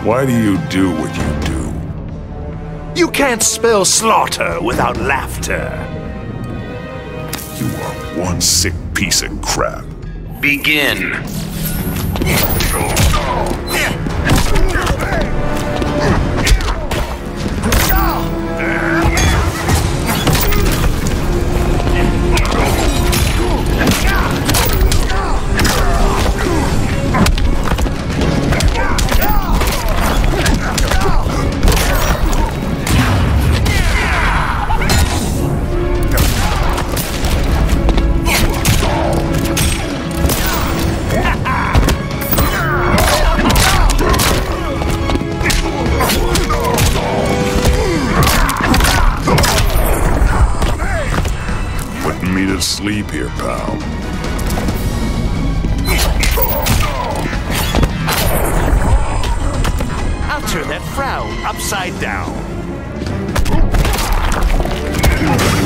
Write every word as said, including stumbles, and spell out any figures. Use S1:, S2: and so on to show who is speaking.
S1: Why do you do what you do?
S2: You can't spell slaughter without laughter.
S1: You are one sick piece of crap.
S2: Begin.
S1: Me to sleep here, pal.
S2: I'll turn that frown upside down.